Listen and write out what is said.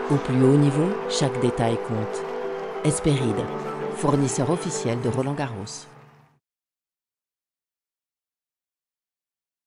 Au plus haut niveau, chaque détail compte. Hesperide, fournisseur officiel de Roland Garros.